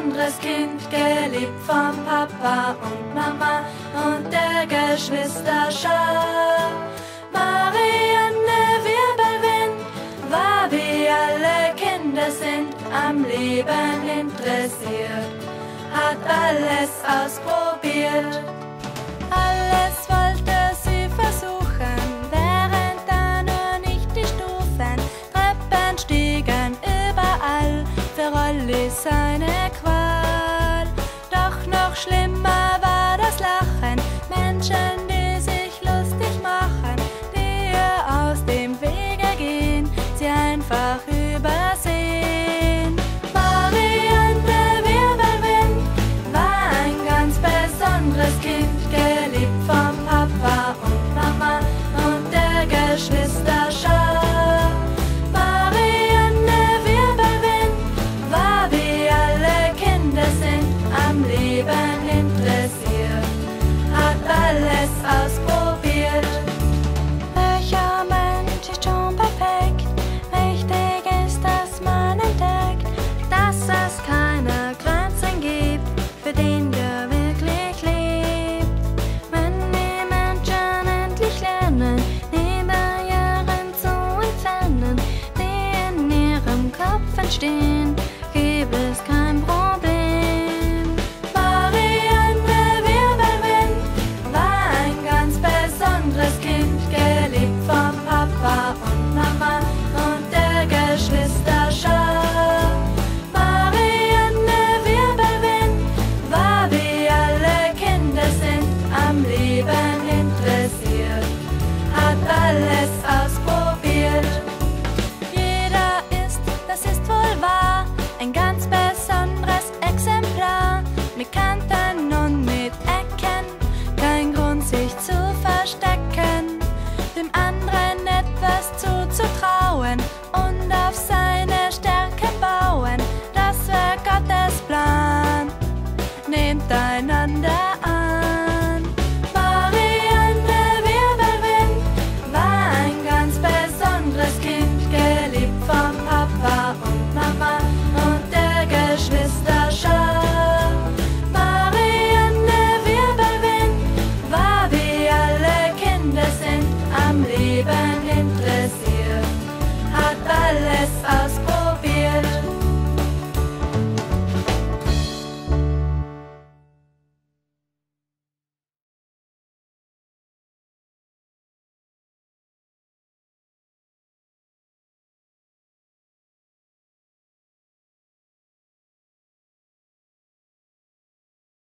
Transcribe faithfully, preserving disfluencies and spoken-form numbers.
besonderes Kind, geliebt vom Papa und Mama und der Geschwisterschar. Marianne Wirbelwind war, wie alle Kinder sind, am Leben interessiert, hat alles ausprobiert. Alles wollte sie versuchen, während da nur nicht die Stufen. Treppen stiegen überall, für Rolli seine Qual. Doch noch schlimmer war das Lachen, Menschen, die sich lustig machen, die ihr aus dem Wege gehen, sie einfach übersehen. Marianne Wirbelwind war ein ganz besonderes Kind, geliebt vom Papa und Mama und der Geschwisterschar. Marianne Wirbelwind war, wie alle Kinder sind, am Leben interessiert, hat alles ausprobiert. Welcher Mensch ist schon perfekt? Wichtig ist, dass man entdeckt, dass es keine Grenzen gibt, für den der wirklich lebt. Wenn die Menschen endlich lernen, die Barrieren zu entfernen, die in ihrem Kopf entstehen,